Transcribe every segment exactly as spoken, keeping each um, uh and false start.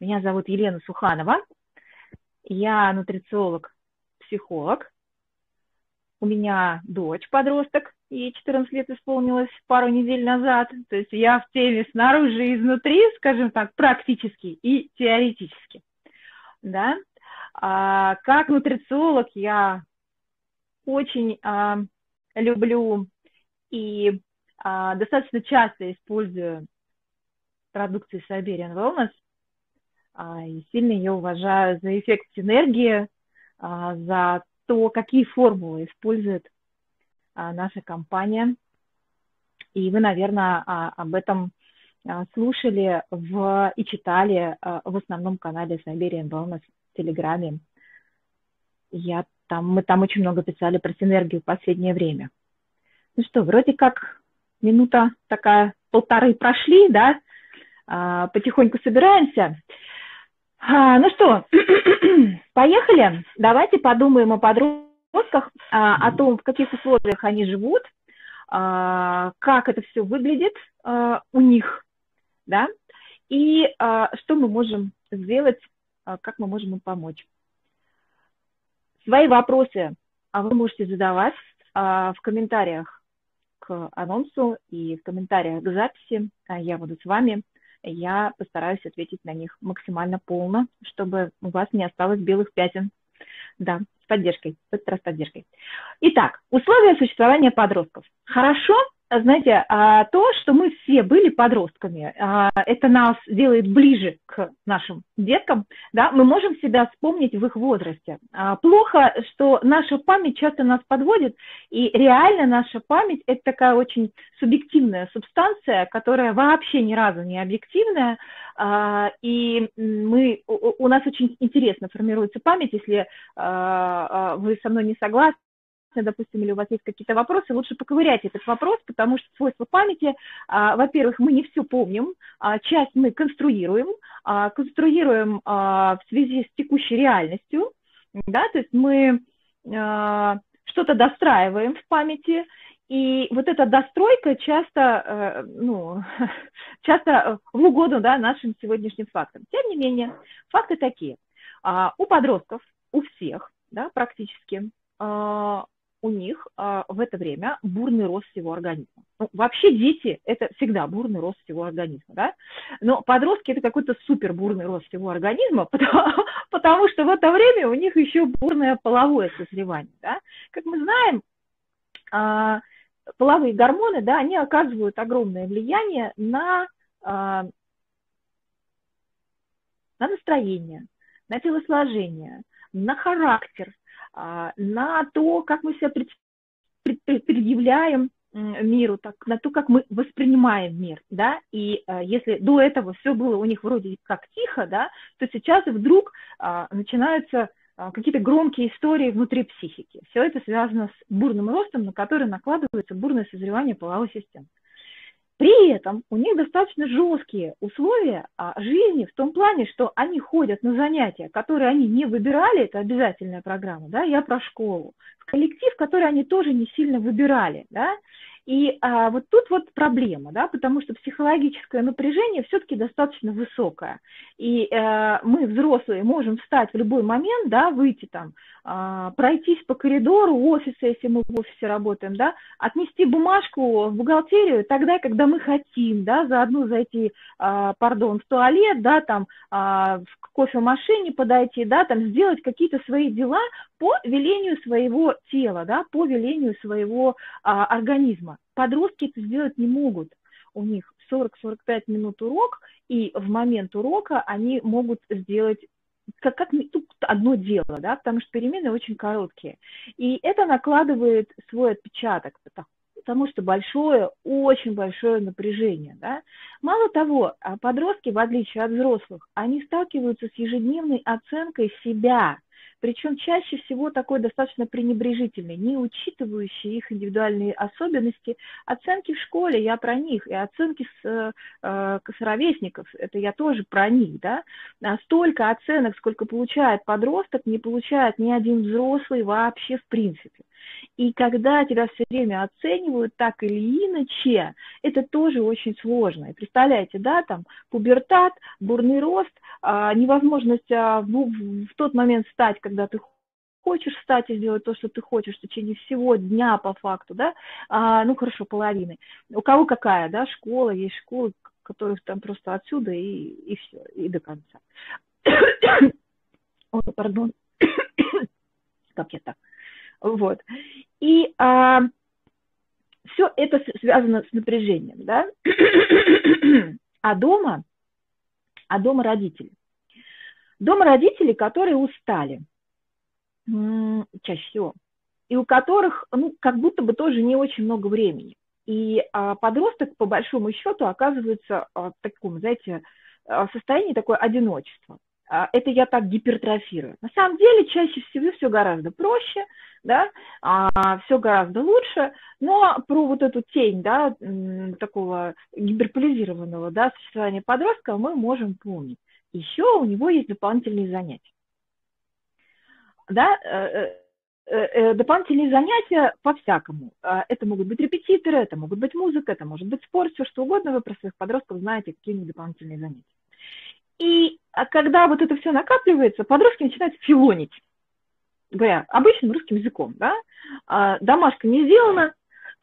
Меня зовут Елена Суханова. Я нутрициолог, психолог. У меня дочь-подросток, ей четырнадцать лет исполнилось пару недель назад. То есть я в теме снаружи и изнутри, скажем так, практически и теоретически. Да? А, как нутрициолог я очень а, люблю и а, достаточно часто использую продукции Siberian Wellness. И сильно ее уважаю за эффект синергии, за то, какие формулы использует наша компания. И вы, наверное, об этом слушали в, и читали в основном канале Siberian Wellness в Телеграме. Я там, мы там очень много писали про синергию в последнее время. Ну что, вроде как минута такая, полторы прошли, да? Потихоньку собираемся. А, ну что, поехали. Давайте подумаем о подростках, а, о том, в каких условиях они живут, а, как это все выглядит а, у них, да, и а, что мы можем сделать, а, как мы можем им помочь. Свои вопросы а, вы можете задавать а, в комментариях к анонсу и в комментариях к записи. А, я буду с вами. Я постараюсь ответить на них максимально полно, чтобы у вас не осталось белых пятен. Да, с поддержкой, в этот раз с поддержкой. Итак, условия существования подростков. Хорошо, знаете, то, что мы все были подростками, это нас делает ближе к нашим деткам, да, мы можем себя вспомнить в их возрасте. Плохо, что наша память часто нас подводит, и реально наша память – это такая очень субъективная субстанция, которая вообще ни разу не объективная, и мы, у нас очень интересно формируется память, если вы со мной не согласны, допустим, или у вас есть какие-то вопросы, лучше поковырять этот вопрос, потому что свойства памяти, а, во-первых, мы не все помним, а, часть мы конструируем, а, конструируем а, в связи с текущей реальностью, да, то есть мы а, что-то достраиваем в памяти, и вот эта достройка часто, э, ну, часто в угоду, да, нашим сегодняшним фактам. Тем не менее, факты такие. А, у подростков, у всех, да, практически, а, у них а, в это время бурный рост всего организма. Ну, вообще дети – это всегда бурный рост всего организма, да? Но подростки – это какой-то супер бурный рост всего организма, потому, потому что в это время у них еще бурное половое созревание, да? Как мы знаем, а, половые гормоны, да, они оказывают огромное влияние на, а, на настроение, на телосложение, на характер, на то, как мы себя предъявляем миру, так, на то, как мы воспринимаем мир, да, и а, если до этого все было у них вроде как тихо, да, то сейчас вдруг а, начинаются а, какие-то громкие истории внутри психики. Все это связано с бурным ростом, на который накладывается бурное созревание половой системы. При этом у них достаточно жесткие условия жизни в том плане, что они ходят на занятия, которые они не выбирали, это обязательная программа, да, я про школу, в коллектив, который они тоже не сильно выбирали, да, и а, вот тут вот проблема, да, потому что психологическое напряжение все-таки достаточно высокое, и а, мы, взрослые, можем встать в любой момент, да, выйти там, а, пройтись по коридору офиса, если мы в офисе работаем, да, отнести бумажку в бухгалтерию тогда, когда мы хотим, да, заодно зайти, а, пардон, в туалет, да, там, а, в кофемашине подойти, да, там, сделать какие-то свои дела по велению своего тела, да, по велению своего а, организма. Подростки это сделать не могут. У них сорок-сорок пять минут урок, и в момент урока они могут сделать как, как тут одно дело, да, потому что перемены очень короткие. И это накладывает свой отпечаток, потому что большое, очень большое напряжение, да. Мало того, подростки, в отличие от взрослых, они сталкиваются с ежедневной оценкой себя, причем чаще всего такой достаточно пренебрежительный, не учитывающий их индивидуальные особенности. Оценки в школе, я про них, и оценки с, э, с ровесников, это я тоже про них, да. Столько оценок, сколько получает подросток, не получает ни один взрослый вообще в принципе. И когда тебя все время оценивают так или иначе, это тоже очень сложно. И представляете, да, там пубертат, бурный рост, а, невозможность а, в, в тот момент встать, когда ты хочешь встать и сделать то, что ты хочешь в течение всего дня по факту, да, а, ну хорошо, половины. У кого какая, да, школа, есть школы, которых там просто отсюда и, и все, и до конца. Ой, пардон. Как я так? Вот. И а, все это связано с напряжением, да. А дома, а дома родители. Дома родители, которые устали. Чаще всего, и у которых, ну, как будто бы тоже не очень много времени. И а, подросток, по большому счету, оказывается а, в таком, знаете, состоянии такое одиночество. А, это я так гипертрофирую. На самом деле, чаще всего все гораздо проще, да, а, все гораздо лучше, но про вот эту тень, да, такого гиперполизированного, да, существования подростка мы можем помнить. Еще у него есть дополнительные занятия. Да, дополнительные занятия по-всякому. Это могут быть репетиторы, это могут быть музыка, это может быть спорт, все что угодно. Вы про своих подростков знаете, какие-нибудь дополнительные занятия. И когда вот это все накапливается, подростки начинают филонить, говоря обычным русским языком, да, домашка не сделана,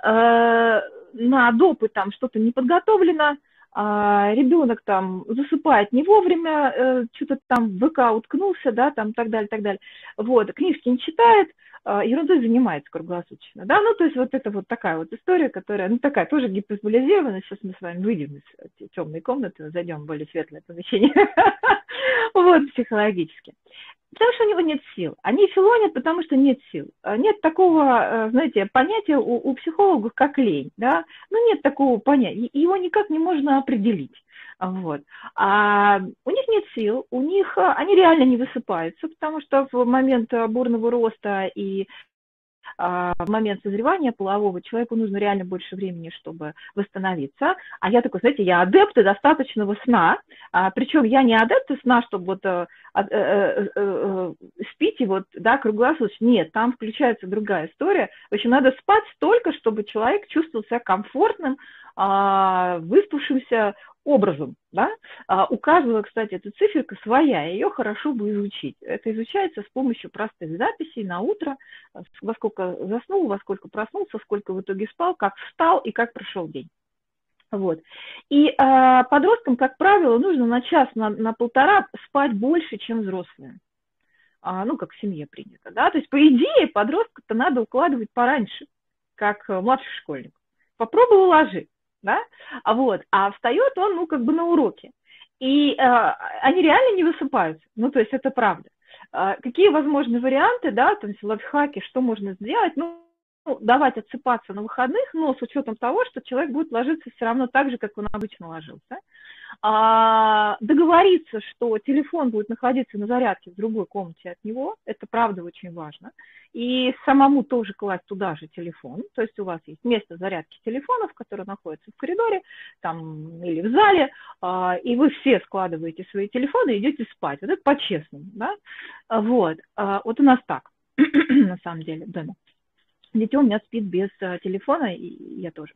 на допы там что-то не подготовлено, а, ребенок там засыпает не вовремя, э, что-то там в ВК уткнулся, да, там так далее, так далее. Вот, книжки не читает, э, ерундой занимается круглосуточно, да, ну, то есть вот это вот такая вот история, которая, ну, такая тоже гиперболизированная. Сейчас мы с вами выйдем из темной комнаты, зайдем в более светлое помещение, вот, психологически. Потому что у него нет сил. Они филонят, потому что нет сил. Нет такого, знаете, понятия у, у психологов, как лень, да? Ну, нет такого понятия. Его никак не можно определить. Вот. А у них нет сил, у них, они реально не высыпаются, потому что в момент бурного роста и в момент созревания полового человеку нужно реально больше времени, чтобы восстановиться. А я такой, знаете, я адепт достаточного сна, а, причем я не адепт сна, чтобы вот а, а, а, а, спите вот, да, круглосуточно. Нет, там включается другая история. В общем, надо спать столько, чтобы человек чувствовал себя комфортным, а, выспавшимся образом, да? А у каждого, кстати, эта циферка своя, ее хорошо бы изучить. Это изучается с помощью простых записей на утро, во сколько заснул, во сколько проснулся, сколько в итоге спал, как встал и как прошел день. Вот. И а, подросткам, как правило, нужно на час, на, на полтора спать больше, чем взрослые. А, ну, как в семье принято, да? То есть, по идее, подростка-то надо укладывать пораньше, как младший школьник. Попробуй уложи. Да? А, вот, а встает он, ну, как бы на уроке. И э, они реально не высыпаются. Ну, то есть это правда. Э, какие возможны варианты, да, там, лайфхаки, что можно сделать? Ну, давать отсыпаться на выходных, но с учетом того, что человек будет ложиться все равно так же, как он обычно ложился. А, договориться, что телефон будет находиться на зарядке в другой комнате от него, это правда очень важно. И самому тоже класть туда же телефон, то есть у вас есть место зарядки телефонов, которое находится в коридоре там, или в зале, а, и вы все складываете свои телефоны и идете спать. Вот это по-честному, да? Вот, а, вот у нас так, на самом деле, дома. Дитё у меня спит без а, телефона, и я тоже.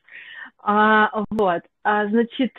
А, вот, а, значит...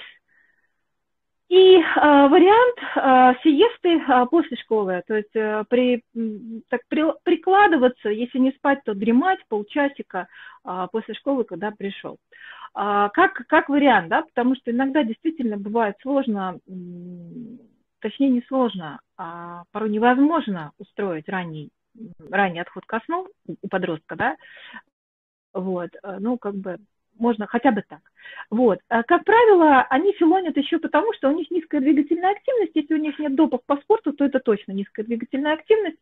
И э, вариант э, сиесты э, после школы, то есть э, при, так, при, прикладываться, если не спать, то дремать полчасика э, после школы, когда пришел. Э, как, как вариант, да, потому что иногда действительно бывает сложно, э, точнее не сложно, а порой невозможно устроить ранний, ранний отход ко сну у подростка, да, вот, ну как бы... Можно хотя бы так. Вот. Как правило, они филонят еще потому, что у них низкая двигательная активность. Если у них нет допов по спорту, то это точно низкая двигательная активность.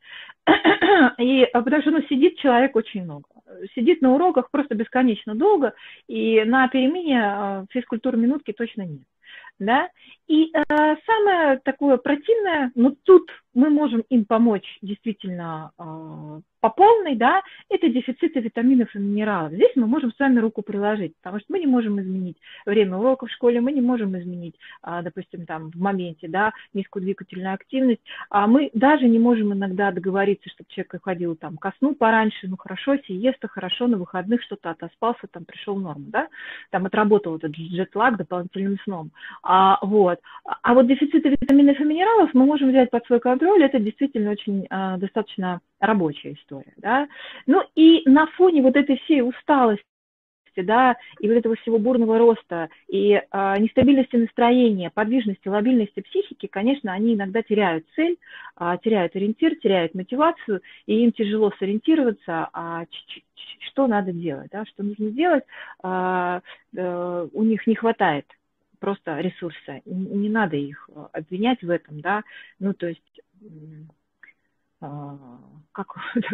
И, потому что ну, сидит человек очень много. Сидит на уроках просто бесконечно долго, и на перемене физкультуры минутки точно нет. Да? И э, самое такое противное, но тут мы можем им помочь действительно э, по полной, да, это дефициты витаминов и минералов. Здесь мы можем с вами руку приложить, потому что мы не можем изменить время уроков в школе, мы не можем изменить, допустим, там в моменте, да, низкую двигательную активность, а мы даже не можем иногда договориться, чтобы человек ходил там ко сну пораньше, ну хорошо, сиеста, хорошо, на выходных что-то отоспался, там пришел в норму, да, там отработал этот джетлаг дополнительным сном. А, вот. а вот дефициты витаминов и минералов мы можем взять под свой контроль, это действительно очень а, достаточно рабочая история, да. Ну и на фоне вот этой всей усталости, да, и вот этого всего бурного роста, и э, нестабильности настроения, подвижности, лобильности психики, конечно, они иногда теряют цель, э, теряют ориентир, теряют мотивацию, и им тяжело сориентироваться, а что надо делать, да, что нужно делать, э, э, у них не хватает просто ресурса, не надо их обвинять в этом, да, ну, то есть... как,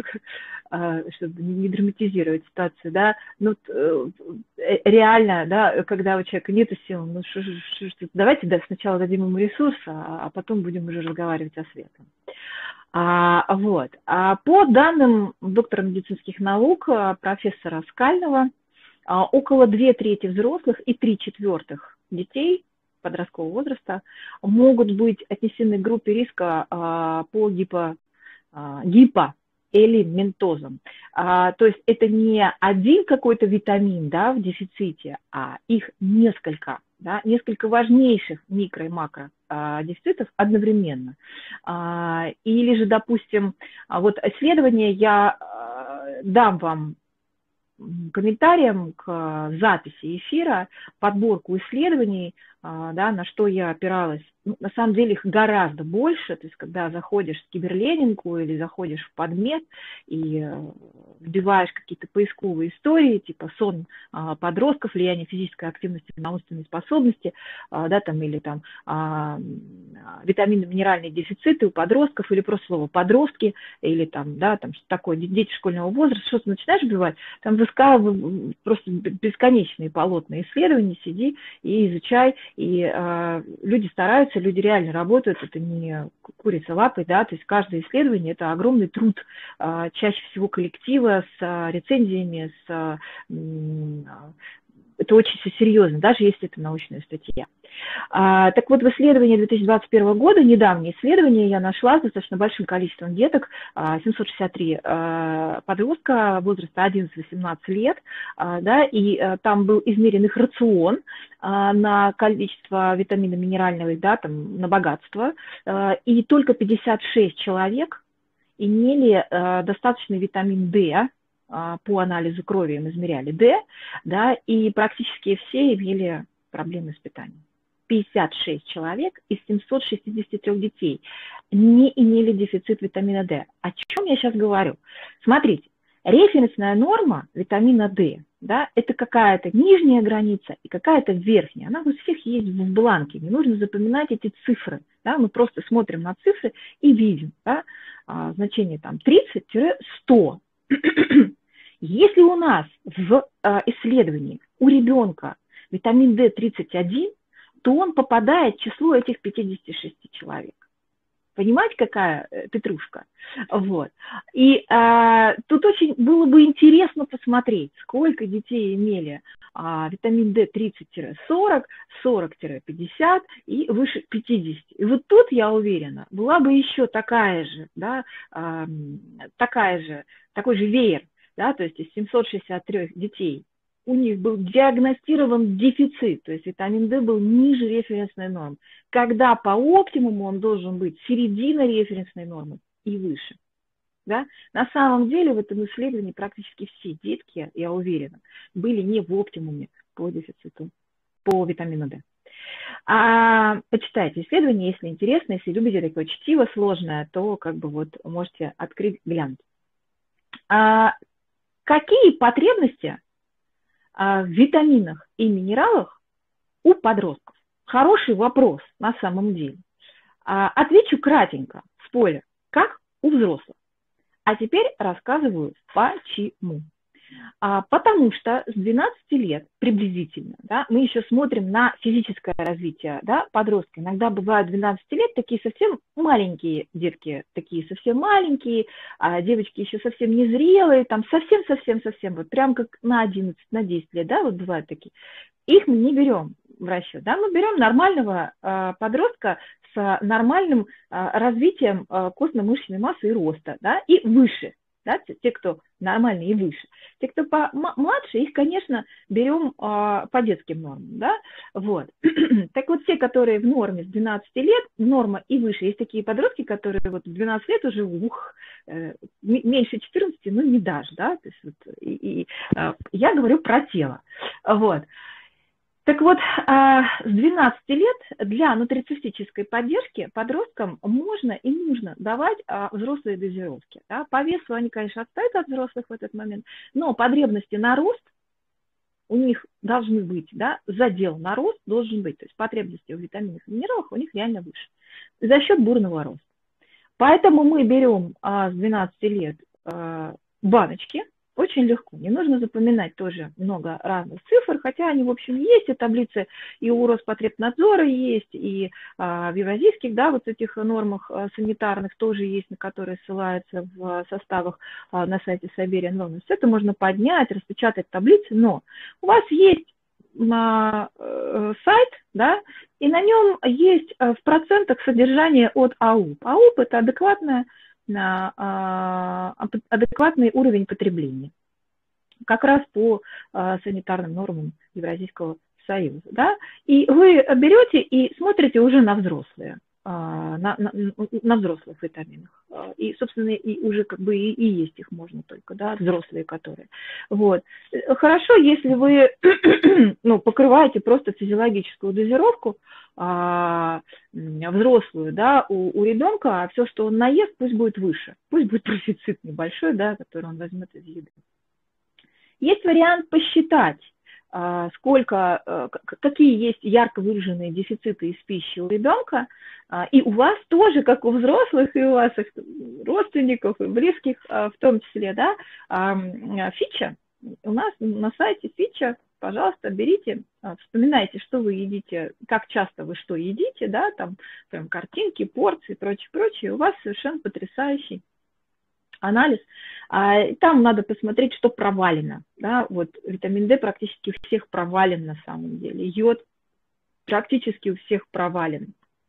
чтобы не драматизировать ситуацию, да, ну, реально, да, когда у человека нет сил, ну, ш, ш, ш, давайте да, сначала дадим ему ресурс, а, а потом будем уже разговаривать о светлом. А, вот. А по данным доктора медицинских наук, профессора Скального, около две трети взрослых и три четвертых детей подросткового возраста могут быть отнесены к группе риска по гипо гипоэлементозом. А, то есть это не один какой-то витамин, да, в дефиците, а их несколько, да, несколько важнейших микро- и макро а, дефицитов одновременно. А, или же, допустим, вот исследование я а, дам вам комментариям к записи эфира, подборку исследований, да, на что я опиралась. Ну, на самом деле их гораздо больше, то есть когда заходишь в киберленинку или заходишь в подмет и вбиваешь какие-то поисковые истории, типа сон подростков, влияние физической активности на умственные способности, да, там, или там витаминно-минеральные дефициты у подростков, или просто слово подростки, или там, да, там что такое, дети школьного возраста, что-то начинаешь вбивать, там выскакивают просто бесконечные полотна исследований, сиди и изучай, и э, люди стараются, люди реально работают, это не курица лапой, да, то есть каждое исследование это огромный труд, э, чаще всего коллектива с э, рецензиями, с э, это очень все серьезно, даже если это научная статья. А, так вот, в исследовании две тысячи двадцать первого года, недавнее исследование, я нашла с достаточно большим количеством деток, семьсот шестьдесят три а, подростка возраста одиннадцать-восемнадцать лет, а, да, и а, там был измерен их рацион а, на количество витамина минерального, да, там, на богатство, а, и только пятьдесят шесть человек имели а, достаточный витамин D, по анализу крови им измеряли D, да, и практически все имели проблемы с питанием. пятьдесят шесть человек из семисот шестидесяти трёх детей не имели дефицит витамина D. О чем я сейчас говорю? Смотрите, референсная норма витамина D, да, это какая-то нижняя граница и какая-то верхняя. Она у всех есть в бланке, не нужно запоминать эти цифры. Да, мы просто смотрим на цифры и видим, да, значение там тридцать-сто. Если у нас в исследовании у ребенка витамин D тридцать один, то он попадает в число этих пятидесяти шести человек. Понимаете, какая петрушка? Вот. И а, тут очень было бы интересно посмотреть, сколько детей имели а, витамин D тридцать-сорок, сорок-пятьдесят и выше пятидесяти. И вот тут, я уверена, была бы еще такая же, да, а, такая же, такой же веер, да, то есть из семисот шестидесяти трёх детей у них был диагностирован дефицит, то есть витамин D был ниже референсной нормы, когда по оптимуму он должен быть середина референсной нормы и выше. Да? На самом деле в этом исследовании практически все детки, я уверена, были не в оптимуме по дефициту, по витамину D. А, почитайте исследование, если интересно, если любите такое чтиво сложное, то как бы вот можете открыть, глянуть. А, какие потребности в витаминах и минералах у подростков? Хороший вопрос на самом деле. Отвечу кратенько, спойлер, как у взрослых. А теперь рассказываю почему. А, потому что с двенадцати лет приблизительно, да, мы еще смотрим на физическое развитие, да, подростка. Иногда бывают двенадцать лет такие совсем маленькие детки, такие совсем маленькие, а девочки еще совсем незрелые, там совсем-совсем-совсем, вот прям как на одиннадцать, на десять лет, да, вот бывают такие. Их мы не берем в расчет, да, мы берем нормального э, подростка с нормальным э, развитием э, костно-мышечной массы и роста, да, и выше. Да, те, кто нормальные и выше. Те, кто помладше, их, конечно, берем а, по детским нормам. Да? Вот. Так вот, те, которые в норме с двенадцати лет, норма и выше, есть такие подростки, которые вот в двенадцать лет уже ух, э, меньше четырнадцати, ну, не дашь. Да? То есть, вот, и, и, а, я говорю про тело. Вот. Так вот, с двенадцати лет для нутрицептической поддержки подросткам можно и нужно давать взрослые дозировки. Да? По весу они, конечно, отстают от взрослых в этот момент, но потребности на рост у них должны быть, да? Задел на рост должен быть, то есть потребности в витаминах и минералах у них реально выше за счет бурного роста. Поэтому мы берем с двенадцати лет баночки. Очень легко, не нужно запоминать тоже много разных цифр, хотя они, в общем, есть, и таблицы и у Роспотребнадзора есть, и а, в евразийских, да, вот этих нормах а, санитарных тоже есть, на которые ссылаются в составах а, на сайте Siberian Wellness. Это можно поднять, распечатать таблицы, но у вас есть на, э, сайт, да, и на нем есть э, в процентах содержание от АУП. АУП – это адекватная на а, адекватный уровень потребления, как раз по а, санитарным нормам Евразийского союза. Да? И вы берете и смотрите уже на взрослые, а, на, на, на взрослых витаминах. И, собственно, и уже как бы и, и есть их можно только, да, взрослые, которые. Вот. Хорошо, если вы ну, покрываете просто физиологическую дозировку, а, взрослую, да, у, у ребенка, а все, что он наест, пусть будет выше, пусть будет профицит небольшой, да, который он возьмет из еды. Есть вариант посчитать, а, сколько, а, какие есть ярко выраженные дефициты из пищи у ребенка, а, и у вас тоже, как у взрослых, и у вас родственников, и близких а, в том числе, да, а, фича, у нас на сайте фича. Пожалуйста, берите, вспоминайте, что вы едите, как часто вы что едите, да, там прям картинки, порции, прочее, прочее. У вас совершенно потрясающий анализ. Там надо посмотреть, что провалено, да, вот витамин D практически у всех провален на самом деле, йод практически у всех провален.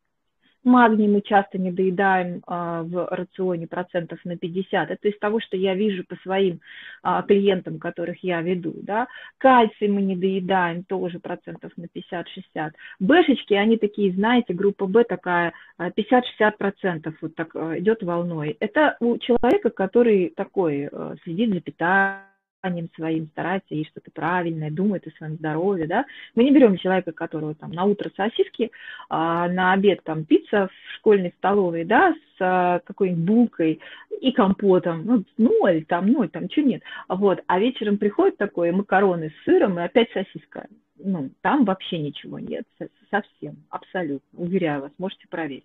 Магний мы часто не доедаем а, в рационе процентов на пятьдесят. Это из того, что я вижу по своим а, клиентам, которых я веду. Да? Кальций мы не доедаем тоже процентов на пятьдесят-шестьдесят. Бэшечки, они такие, знаете, группа Б такая пятьдесят-шестьдесят процентов вот так идет волной. Это у человека, который такой следит за питанием своим, старается есть что-то правильное, думает о своем здоровье, да. Мы не берем человека, которого там на утро сосиски, а на обед там пицца в школьной столовой, да, с а, какой-нибудь булкой и компотом, ну, ноль там, ноль там, чего нет. Вот, а вечером приходит такое макароны с сыром и опять сосиска. Ну, там вообще ничего нет, совсем, абсолютно, уверяю вас, можете проверить.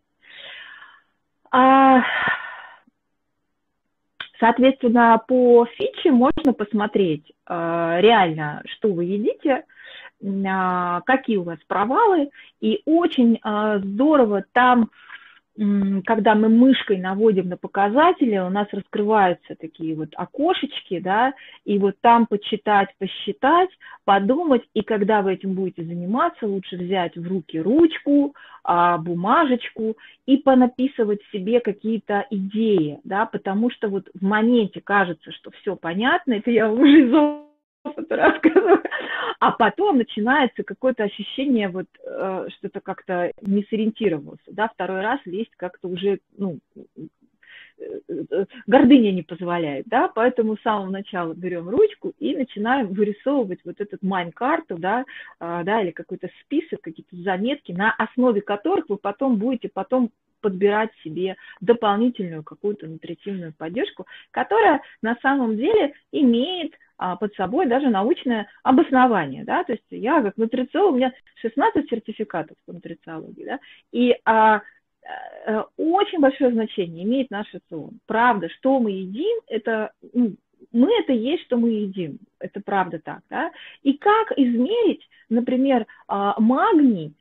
А... Соответственно, по фиче можно посмотреть э, реально, что вы едите, э, какие у вас провалы. И очень э, здорово там, э, когда мы мышкой наводим на показатели, у нас раскрываются такие вот окошечки, да, и вот там почитать, посчитать, подумать. И когда вы этим будете заниматься, лучше взять в руки ручку, бумажечку и понаписывать себе какие-то идеи, да, потому что вот в моменте кажется, что все понятно, это я уже из опыта рассказываю, а потом начинается какое-то ощущение, вот э, что-то как-то не сориентировался, да, второй раз лезть как-то уже, ну, гордыня не позволяет, да, поэтому с самого начала берем ручку и начинаем вырисовывать вот эту майн-карту, да, да, или какой-то список, какие-то заметки, на основе которых вы потом будете потом подбирать себе дополнительную какую-то нутритивную поддержку, которая на самом деле имеет а, под собой даже научное обоснование, да, то есть я как нутрициолог, у меня шестнадцать сертификатов по нутрициологии, да, и а, очень большое значение имеет наш рацион. Правда, что мы едим, это, ну, мы это есть, что мы едим. Это правда так, да? И как измерить, например, магний,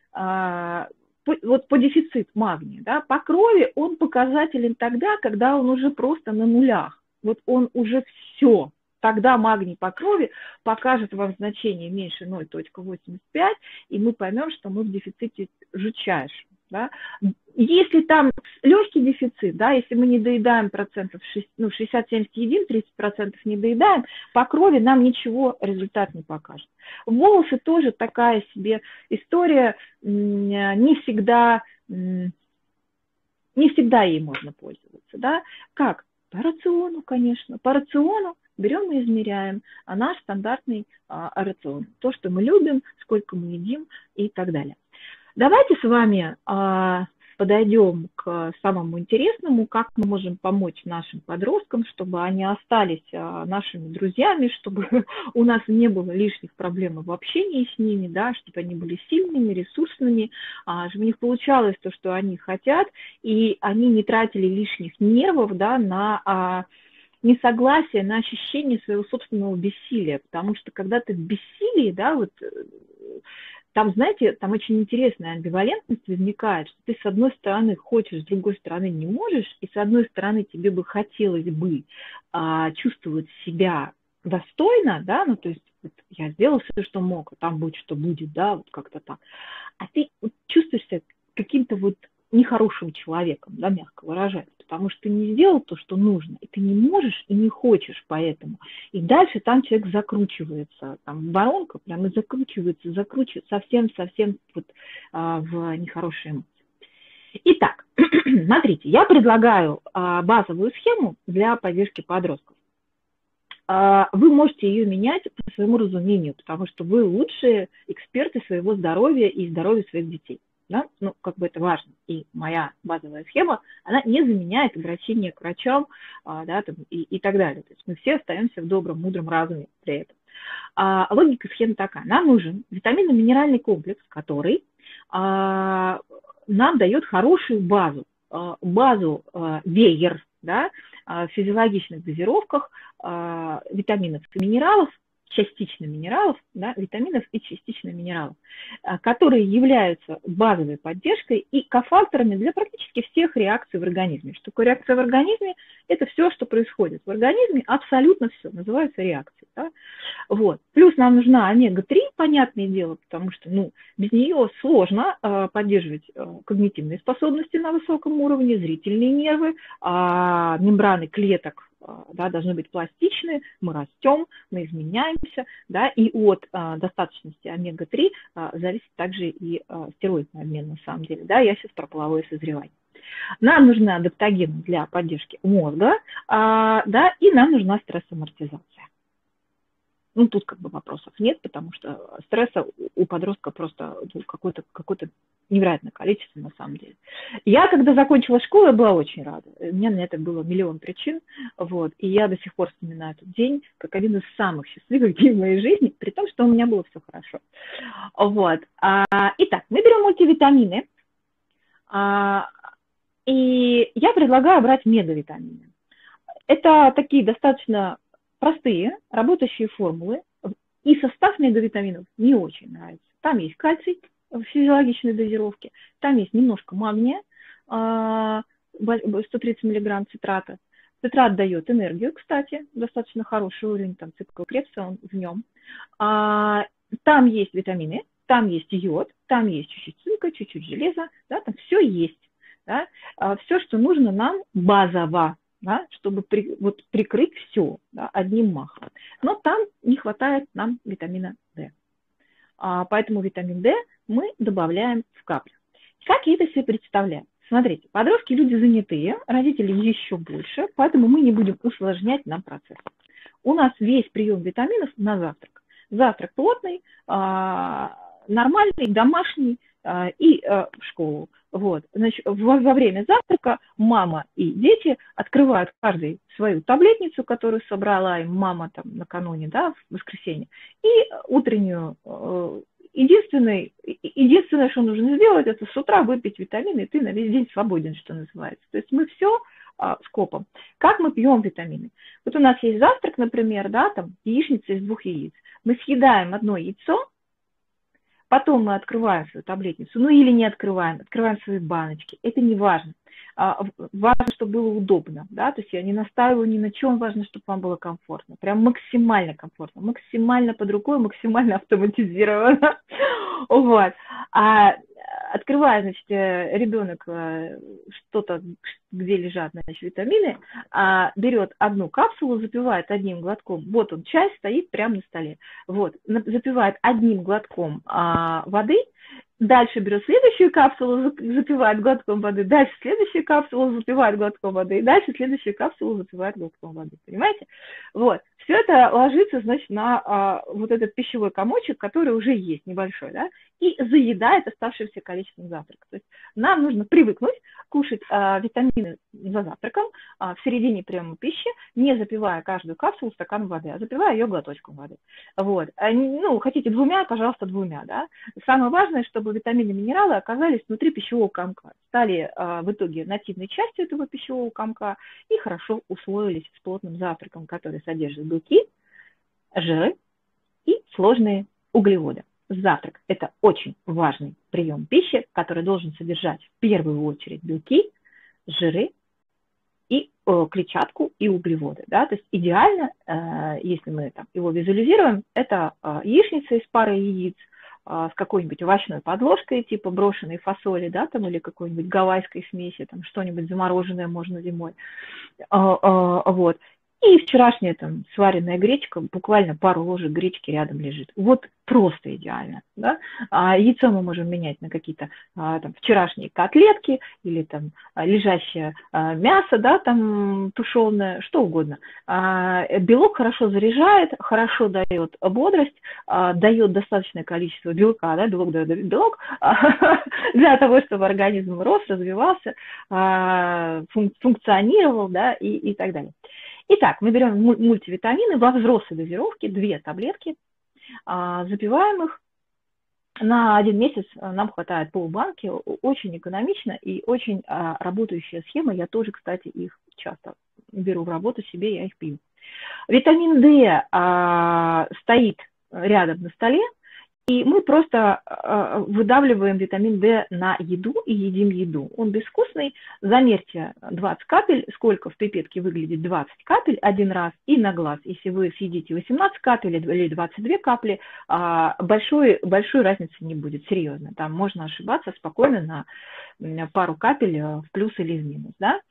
вот по дефициту магния, да, по крови он показателен тогда, когда он уже просто на нулях. Вот он уже все. Тогда магний по крови покажет вам значение меньше ноль целых восемьдесят пять, и мы поймем, что мы в дефиците жутчайшем. Да? Если там легкий дефицит, да, если мы не доедаем процентов ну, шестьдесят-семьдесят едим, тридцать процентов не доедаем, по крови нам ничего результат не покажет. Волосы тоже такая себе история, не всегда, не всегда ей можно пользоваться. Да? Как? По рациону, конечно. По рациону берем и измеряем а наш стандартный а, рацион. То, что мы любим, сколько мы едим и так далее. Давайте с вами а, подойдем к самому интересному, как мы можем помочь нашим подросткам, чтобы они остались а, нашими друзьями, чтобы у нас не было лишних проблем в общении с ними, да, чтобы они были сильными, ресурсными, а, чтобы у них получалось то, что они хотят, и они не тратили лишних нервов, да, на а, несогласие, на ощущение своего собственного бессилия, потому что когда ты в бессилии, да, вот там, знаете, там очень интересная амбивалентность возникает, что ты с одной стороны хочешь, с другой стороны не можешь, и с одной стороны тебе бы хотелось бы а, чувствовать себя достойно, да, ну, то есть вот, я сделал все, что мог, а там будет, что будет, да, вот как-то так. А ты вот, чувствуешь себя каким-то вот нехорошим человеком, да, мягко выражаясь, потому что ты не сделал то, что нужно, и ты не можешь и не хочешь поэтому. И дальше там человек закручивается, там воронка прямо закручивается, закручивается совсем-совсем вот, а, в нехорошие эмоции. Итак, смотрите, я предлагаю а, базовую схему для поддержки подростков. А, вы можете ее менять по своему разумению, потому что вы лучшие эксперты своего здоровья и здоровья своих детей. Да? Ну, как бы это важно. И моя базовая схема, она не заменяет обращение к врачам, а, да, там, и, и так далее. То есть мы все остаемся в добром, мудром разуме при этом. А, логика схемы такая. Нам нужен витаминно-минеральный комплекс, который а, нам дает хорошую базу. А, базу а, веер, да, а, в физиологичных дозировках а, витаминов и минералов, частично минералов, да, витаминов и частично минералов, которые являются базовой поддержкой и кофакторами для практически всех реакций в организме. Что такое реакция в организме? Это все, что происходит в организме, абсолютно все, называется реакцией. Да? Вот. Плюс нам нужна омега три, понятное дело, потому что ну, без нее сложно э, поддерживать э, когнитивные способности на высоком уровне, зрительные нервы, э, мембраны клеток, да, должны быть пластичны, мы растем, мы изменяемся, да, и от а, достаточности омега три а, зависит также и а, стероидный обмен на самом деле, да, я сейчас про половое созревание. Нам нужна адаптоген для поддержки мозга, а, да, и нам нужна стрессоамортизация. Ну, тут как бы вопросов нет, потому что стресса у подростка просто какое-то какое-то невероятное количество на самом деле. Я, когда закончила школу, я была очень рада. У меня на это было миллион причин, вот, и я до сих пор вспоминаю этот день как один из самых счастливых дней в моей жизни, при том, что у меня было все хорошо. Вот. Итак, мы берем мультивитамины, и я предлагаю брать мегавитамины. Это такие достаточно простые, работающие формулы, и состав мегавитаминов не очень нравится. Там есть кальций в физиологичной дозировке, там есть немножко магния, сто тридцать миллиграмм цитрата. Цитрат дает энергию, кстати, достаточно хороший уровень, там циклокрепса он в нем. Там есть витамины, там есть йод, там есть чуть-чуть цинка, чуть-чуть железа, да, там все есть. Да? Все, что нужно нам базово. Да, чтобы при, вот, прикрыть все, да, одним махом. Но там не хватает нам витамина D. А, поэтому витамин D мы добавляем в каплю. Как я это себе представляю? Смотрите, подростки люди занятые, родители еще больше, поэтому мы не будем усложнять нам процесс. У нас весь прием витаминов на завтрак. Завтрак плотный, а, нормальный, домашний а, и а, в школу. Вот. Значит, во, во время завтрака мама и дети открывают каждый свою таблетницу, которую собрала им мама там накануне, да, в воскресенье, и утреннюю. Единственное, единственное, что нужно сделать, это с утра выпить витамины, и ты на весь день свободен, что называется. То есть мы все а, скопом. Как мы пьем витамины? Вот у нас есть завтрак, например, да, там яичница из двух яиц. Мы съедаем одно яйцо, потом мы открываем свою таблетницу, ну или не открываем, открываем свои баночки. Это не важно. Важно, чтобы было удобно, да, то есть я не настаиваю ни на чем, важно, чтобы вам было комфортно, прям максимально комфортно, максимально под рукой, максимально автоматизировано, вот. А открывая, значит, ребенок что-то, где лежат, значит, витамины, берет одну капсулу, запивает одним глотком, вот он, чай стоит прямо на столе, вот, запивает одним глотком воды. Дальше берет следующую капсулу, запивает глотком воды, дальше следующую капсулу, запивает глотком воды, и дальше следующую капсулу запивает глотком воды. Понимаете? Вот. Все это ложится, значит, на а, вот этот пищевой комочек, который уже есть, небольшой, да, и заедает оставшееся количество завтрака. То есть нам нужно привыкнуть кушать а, витамины за завтраком а, в середине приема пищи, не запивая каждую капсулу стаканом воды, а запивая ее глоточком воды. Вот. А, ну, хотите двумя, пожалуйста, двумя, да. Самое важное, чтобы витамины и минералы оказались внутри пищевого комка, стали а, в итоге нативной частью этого пищевого комка и хорошо усвоились с плотным завтраком, который содержит белки, жиры и сложные углеводы. Завтрак – это очень важный прием пищи, который должен содержать в первую очередь белки, жиры и э, клетчатку и углеводы. Да? То есть идеально, э, если мы там, его визуализируем, это э, яичница из пары яиц, с какой-нибудь овощной подложкой, типа брошенной фасоли, да, там, или какой-нибудь гавайской смеси, там, что-нибудь замороженное можно зимой, а, а, вот. И вчерашняя там сваренная гречка, буквально пару ложек гречки рядом лежит. Вот просто идеально, да. А яйцо мы можем менять на какие-то а, там вчерашние котлетки или там лежащее а, мясо, да, там тушеное, что угодно. А, белок хорошо заряжает, хорошо дает бодрость, а, дает достаточное количество белка, да, белок дает белок а, для того, чтобы организм рос, развивался, а, функ функционировал, да, и, и так далее. Итак, мы берем мультивитамины во взрослой дозировке, две таблетки, запиваем их. На один месяц нам хватает полбанки, очень экономично и очень работающая схема. Я тоже, кстати, их часто беру в работу себе, я их пью. Витамин D стоит рядом на столе, и мы просто выдавливаем витамин D на еду и едим еду. Он безвкусный. Замерьте двадцать капель, сколько в пипетке выглядит двадцать капель один раз, и на глаз. Если вы съедите восемнадцать капель или двадцать две капли, большой, большой разницы не будет, серьезно. Там можно ошибаться спокойно на пару капель в плюс или в минус. Да?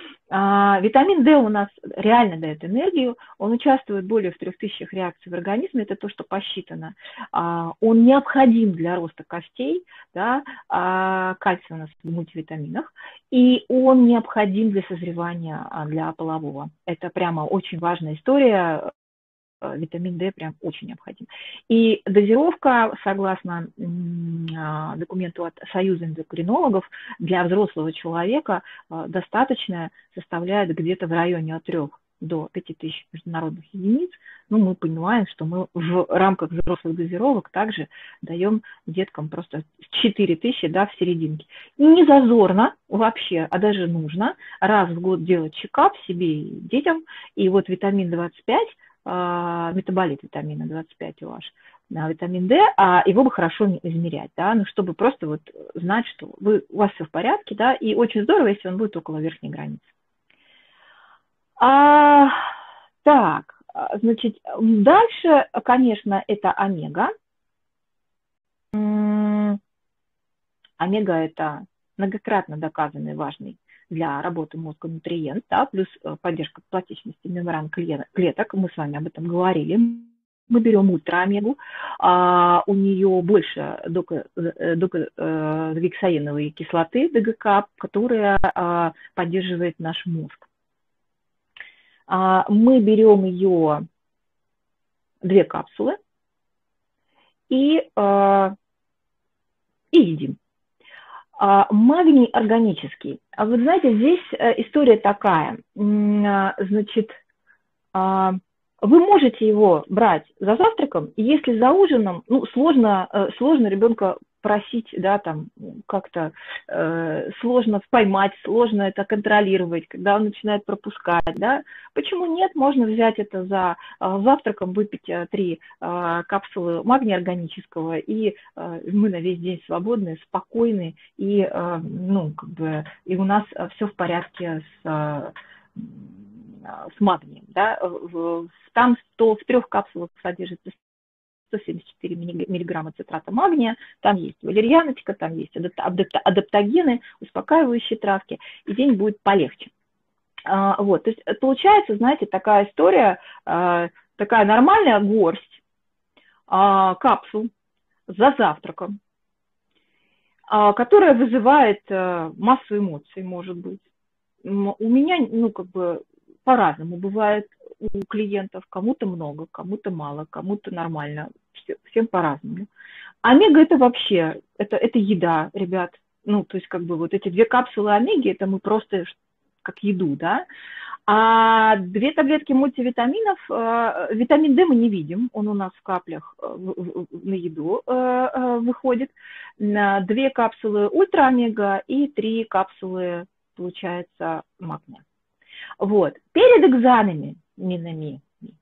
А, витамин D у нас реально дает энергию, он участвует более в трех тысячах реакций в организме, это то, что посчитано. А, он необходим для роста костей, да, а, кальций у нас в мультивитаминах, и он необходим для созревания, для полового. Это прямо очень важная история. Витамин D прям очень необходим. И дозировка, согласно документу от Союза эндокринологов, для взрослого человека достаточная составляет где-то в районе от трёх до пяти тысяч международных единиц. Ну, мы понимаем, что мы в рамках взрослых дозировок также даем деткам просто четыре тысячи, да, в серединке. Не зазорно вообще, а даже нужно раз в год делать чекап себе и детям. И вот витамин двадцать пять, метаболит витамина двадцать пять о эйч, витамин D, а его бы хорошо измерять, да, ну, чтобы просто вот знать, что вы, у вас все в порядке, да, и очень здорово, если он будет около верхней границы. А, так, значит, дальше, конечно, это омега. Омега – это многократно доказанный важный для работы мозга нутриент, да, плюс поддержка пластичности мембран клеток, мы с вами об этом говорили. Мы берем ультраомегу, а у нее больше доксаеновой кислоты, ДГК, которая а, поддерживает наш мозг. А, мы берем ее две капсулы и, а, и едим. Магний органический. А вы знаете, здесь история такая. Значит, вы можете его брать за завтраком, и если за ужином, ну, сложно, сложно ребенка просить, да, там как-то э, сложно поймать, сложно это контролировать, когда он начинает пропускать, да. Почему нет? Можно взять это за э, завтраком, выпить э, три э, капсулы магния органического, и э, мы на весь день свободны, спокойны, и, э, ну, как бы, и у нас все в порядке с... Э, с магнием, да, там сто, в трех капсулах содержится сто семьдесят четыре миллиграмма цитрата магния, там есть валерьяночка, там есть адаптогены, успокаивающие травки, и день будет полегче. Вот, то есть получается, знаете, такая история, такая нормальная горсть капсул за завтраком, которая вызывает массу эмоций, может быть. У меня, ну, как бы, по-разному бывает у клиентов. Кому-то много, кому-то мало, кому-то нормально. Всем по-разному. Омега – это вообще, это, это еда, ребят. Ну, то есть, как бы, вот эти две капсулы омеги – это мы просто как еду, да. А две таблетки мультивитаминов, э, витамин D мы не видим, он у нас в каплях э, в, в, на еду э, э, выходит. Две капсулы ультра-омега и три капсулы, получается, магния. Вот. Перед экзаменами,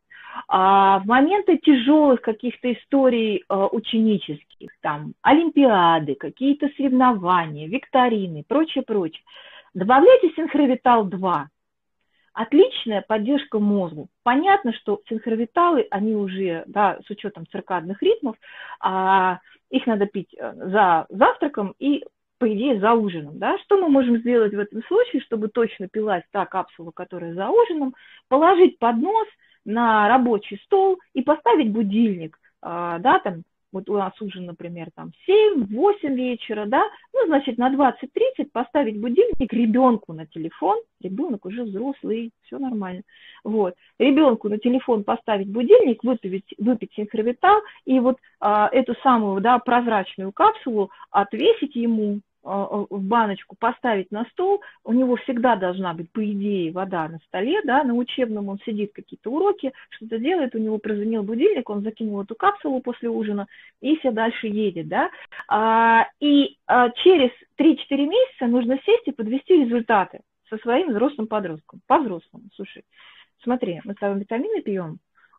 а, в моменты тяжелых каких-то историй а, ученических, там, олимпиады, какие-то соревнования, викторины, прочее, прочее, добавляйте синхровитал два. Отличная поддержка мозгу. Понятно, что синхровиталы, они уже, да, с учетом циркадных ритмов, а, их надо пить за завтраком и, по идее, за ужином. Да? Что мы можем сделать в этом случае, чтобы точно пилась та капсула, которая за ужином, положить поднос на рабочий стол и поставить будильник, а, да, там, вот у нас ужин, например, там семь-восемь вечера, да, ну, значит, на двадцать тридцать поставить будильник ребенку на телефон, ребенок уже взрослый, все нормально, вот, ребенку на телефон поставить будильник, выпить, выпить синхровитал и вот а, эту самую, да, прозрачную капсулу отвесить ему в баночку, поставить на стол, у него всегда должна быть, по идее, вода на столе, да, на учебном он сидит, какие-то уроки, что-то делает, у него прозвонил будильник, он закинул эту капсулу после ужина и все дальше едет, да, а, и а, через три-четыре месяца нужно сесть и подвести результаты со своим взрослым подростком, по-взрослому, слушай, смотри, мы с тобой витамины пьем,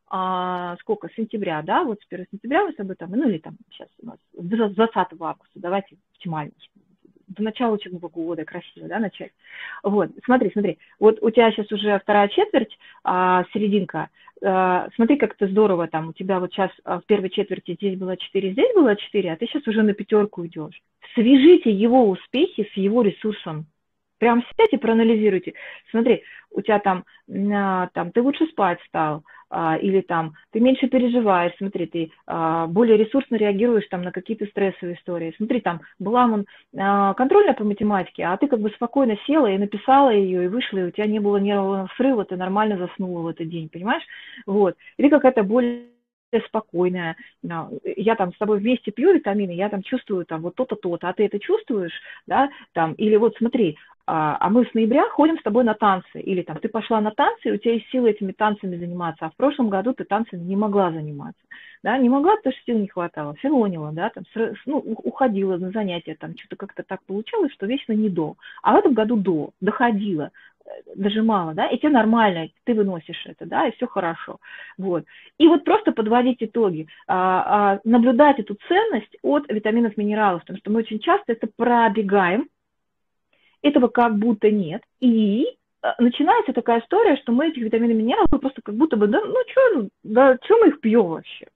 а, сколько, сентября, да, вот с первого сентября мы с тобой там, ну или там сейчас у нас двадцатого августа, давайте оптимально, до начала учебного года, красиво, да, начать. Вот, смотри, смотри, вот у тебя сейчас уже вторая четверть, а, серединка, а, смотри, как это здорово, там, у тебя вот сейчас в первой четверти здесь было четыре, здесь было четыре, а ты сейчас уже на пятерку идешь. Свяжите его успехи с его ресурсом. Прям сядьте, проанализируйте. Смотри, у тебя там, там ты лучше спать стал, или там ты меньше переживаешь, смотри, ты более ресурсно реагируешь там на какие-то стрессовые истории. Смотри, там была вон, контрольная по математике, а ты как бы спокойно села и написала ее, и вышла, и у тебя не было нервного срыва, ты нормально заснула в этот день, понимаешь? Вот. Или какая-то более спокойная, я там с тобой вместе пью витамины, я там чувствую там вот то-то, то-то, а ты это чувствуешь, да, там, или вот смотри, а, а мы с ноября ходим с тобой на танцы, или там ты пошла на танцы, и у тебя есть силы этими танцами заниматься, а в прошлом году ты танцами не могла заниматься, да, не могла, потому что сил не хватало, филонила, да, там, ну, уходила на занятия, там, что-то как-то так получалось, что вечно не до, а в этом году до, доходила, дожимала, да, и тебе нормально, ты выносишь это, да, и все хорошо, вот. И вот просто подводить итоги, а, а, наблюдать эту ценность от витаминов, минералов, потому что мы очень часто это пробегаем, этого как будто нет, и начинается такая история, что мы этих витаминов, минералов просто как будто бы, да, ну что, да, что мы их пьем вообще?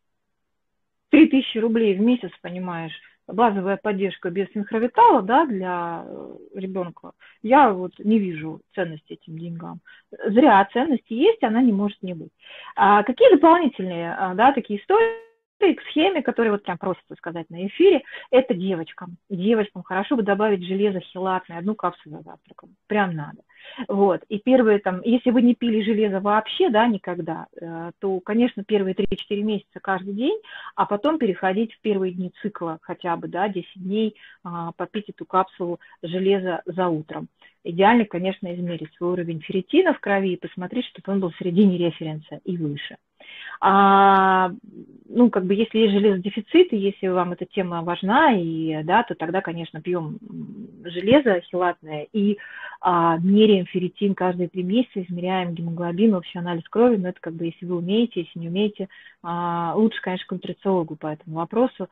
три тысячи рублей в месяц, понимаешь, базовая поддержка без синхровитала, да, для ребенка, я вот не вижу ценности этим деньгам. Зря ценности есть, она не может не быть. А какие дополнительные, да, такие истории к схеме, которые вот прям просится сказать на эфире, это девочкам. Девочкам хорошо бы добавить железо хелатное, одну капсулу за завтраком. Прям надо. Вот. И первые там, если вы не пили железо вообще, да, никогда, то, конечно, первые три-четыре месяца каждый день, а потом переходить в первые дни цикла хотя бы, да, десять дней, попить эту капсулу железа за утром. Идеально, конечно, измерить свой уровень ферритина в крови и посмотреть, чтобы он был в середине референса и выше. А, ну, как бы, если есть железодефицит, и если вам эта тема важна, и, да, то тогда, конечно, пьем железо хелатное и а, меряем ферритин каждые три месяца, измеряем гемоглобин, общий анализ крови, но это, как бы, если вы умеете, если не умеете, а, лучше, конечно, к нутрициологу по этому вопросу.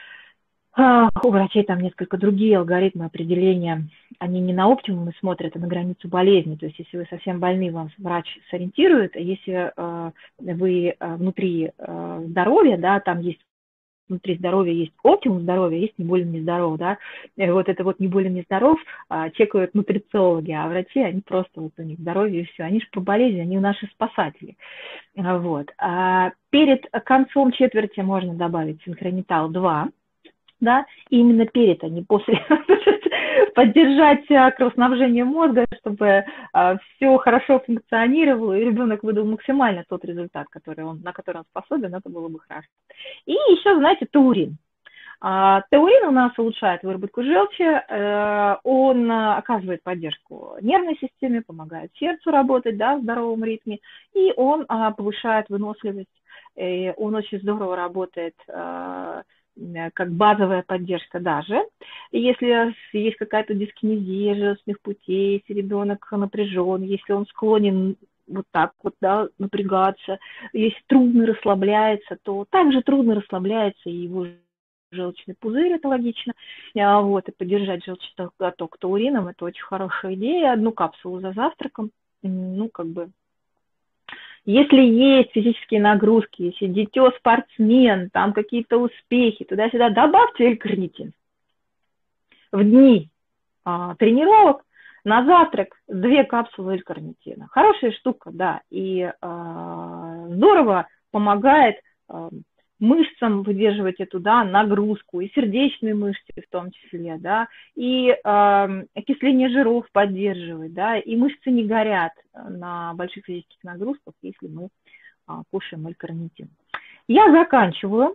У врачей там несколько другие алгоритмы определения, они не на оптимум смотрят, а на границу болезни. То есть если вы совсем больны, вам врач сориентирует, а если э, вы э, внутри э, здоровья, да, там есть внутри здоровья есть оптимум здоровья, есть не более нездоров, да, и вот это вот не более нездоров а, чекают нутрициологи, а врачи, они просто вот у них здоровье и все, они же по болезни, они наши спасатели, вот. А перед концом четверти можно добавить синхронитал два, да, и именно перед, а не после, поддержать кровоснабжение мозга, чтобы а, все хорошо функционировало, и ребенок выдал максимально тот результат, который он, на который он способен, это было бы хорошо. И еще, знаете, таурин. А, таурин у нас улучшает выработку желчи, э, он оказывает поддержку нервной системе, помогает сердцу работать, да, в здоровом ритме, и он а, повышает выносливость, и он очень здорово работает а, как базовая поддержка даже. Если есть какая-то дискинезия желчных путей, если ребенок напряжен, если он склонен вот так вот, да, напрягаться, если трудно расслабляется, то также трудно расслабляется и его желчный пузырь, это логично. Вот, и поддержать желчный отток таурином, это очень хорошая идея. Одну капсулу за завтраком, ну, как бы, если есть физические нагрузки, если дитё спортсмен, там какие-то успехи, туда-сюда, добавьте L-карнитин. В дни а, тренировок на завтрак две капсулы L-карнитина. Хорошая штука, да, и а, здорово помогает а, мышцам выдерживать эту, да, нагрузку, и сердечные мышцы в том числе, да, и э, окисление жиров поддерживает, да, и мышцы не горят на больших физических нагрузках, если мы э, кушаем L-карнитин. Я заканчиваю.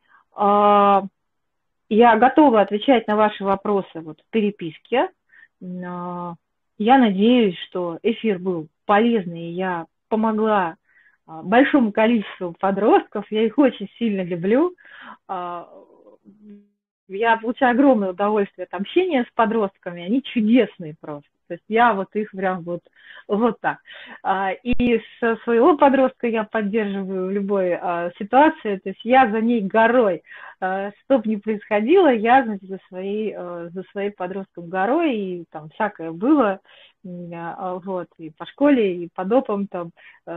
Э, я готова отвечать на ваши вопросы вот в переписке. Э, я надеюсь, что эфир был полезный, и я помогла большому количеству подростков, я их очень сильно люблю, я получаю огромное удовольствие от общения с подростками, они чудесные просто, то есть я вот их прям вот, вот так. И со своего подростка я поддерживаю в любой ситуации, то есть я за ней горой, что бы ни происходило, я, значит, за своей, за своим подростком горой, и там всякое было, вот, и по школе, и по допам там,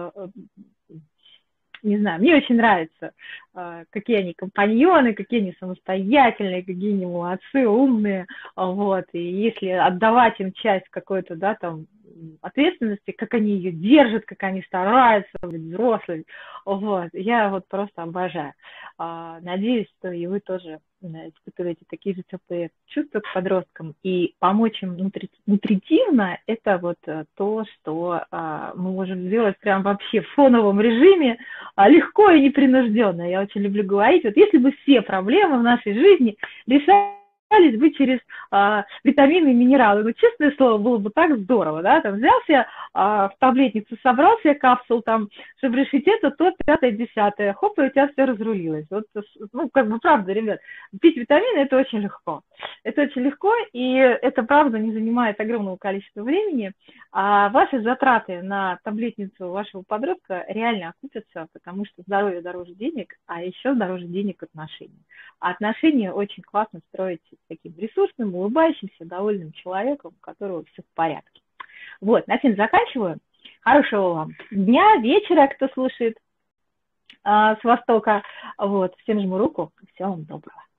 не знаю, мне очень нравится, какие они компаньоны, какие они самостоятельные, какие они молодцы, умные, вот, и если отдавать им часть какой-то, да, там, ответственности, как они ее держат, как они стараются быть взрослыми, вот, я вот просто обожаю. Надеюсь, что и вы тоже испытываете такие же теплые чувства к подросткам, и помочь им нутри нутритивно – это вот то, что мы можем сделать прям вообще в фоновом режиме, легко и непринужденно. Я очень люблю говорить, вот если бы все проблемы в нашей жизни решались бы через а, витамины и минералы. Ну, честное слово, было бы так здорово, да, там взял себе а, в таблетницу, собрал себе капсул, там, чтобы решить это, то, пятое, десятое, хоп, и у тебя все разрулилось. Вот, ну, как бы, правда, ребят, пить витамины – это очень легко. Это очень легко, и это, правда, не занимает огромного количества времени, а ваши затраты на таблетницу вашего подростка реально окупятся, потому что здоровье дороже денег, а еще дороже денег отношений. А отношения очень классно строить с таким ресурсным, улыбающимся, довольным человеком, у которого все в порядке. Вот, на этом заканчиваю. Хорошего вам дня, вечера, кто слушает а, с Востока. Вот, всем жму руку, всего вам доброго.